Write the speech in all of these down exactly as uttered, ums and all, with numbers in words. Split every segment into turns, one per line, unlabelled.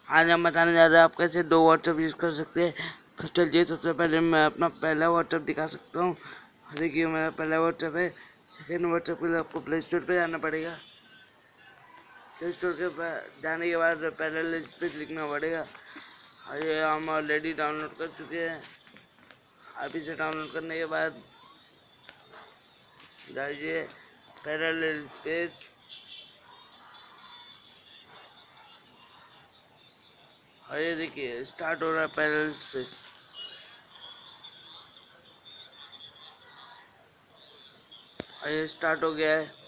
आज हम बताने जा रहे हैं आप कैसे दो व्हाट्सएप यूज़ कर सकते हैं। तो चलिए सबसे पहले मैं अपना पहला व्हाट्सएप दिखा सकता हूँ। देखिए मेरा पहला व्हाट्सएप है। सेकेंड व्हाट्सएप के लिए आपको प्ले स्टोर पर जाना पड़ेगा। प्ले स्टोर के जाने के बाद पैरेलल लिंक्स पे लिखना पड़ेगा। और ये हम ऑलरेडी डाउनलोड कर चुके हैं। आप इसे डाउनलोड करने के बाद डालिए पैरेलल स्पेस और ये देखिए स्टार्ट हो रहा है पैरेलल स्पेस। और ये स्टार्ट हो गया है।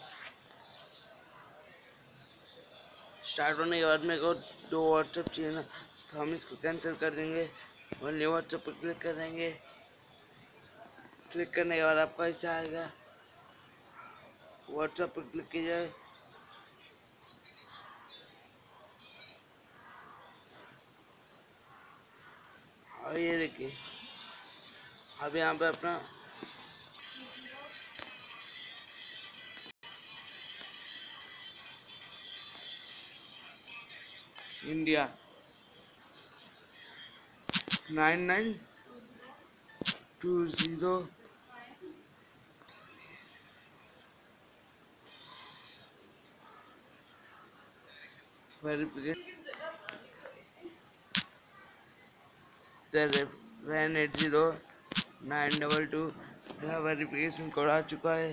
स्टार्ट होने के बाद मेरे को दो व्हाट्सएप चाहिए ना, तो हम इसको कैंसिल कर देंगे और न्यू व्हाट्सएप पर क्लिक कर देंगे। क्लिक करने के बाद आपका ऐसा आएगा। व्हाट्सएप पर क्लिक कीजिए और ये देखिए अब यहाँ पे अपना India nine nine two zero verification seven eight zero nine double two मेरा वेरिफिकेशन कोड आ चुका है।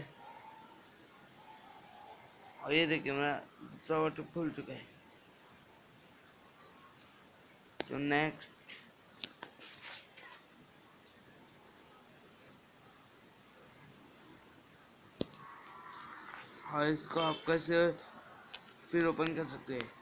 और ये देखिए मेरा दूसरा व्हाट्सएप खुल चुका है। तो नेक्स्ट और इसको आप कैसे फिर ओपन कर सकते हैं।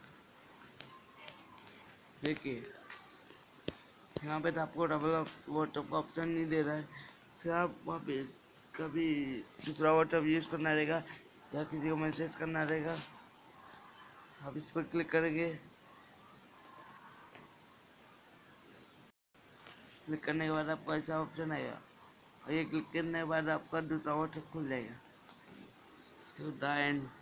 देखिए यहाँ पे तो आपको डबल व्हाट्सएप का ऑप्शन नहीं दे रहा है। फिर आप वहाँ पे कभी दूसरा व्हाट्सएप यूज़ करना रहेगा या किसी को मैसेज करना रहेगा। आप इस पर क्लिक करेंगे। क्लिक करने के बाद आपको ऐसा ऑप्शन आएगा और ये क्लिक करने के बाद आपका दूसरा व्हाट्सएप खुल जाएगा। तो द एंड।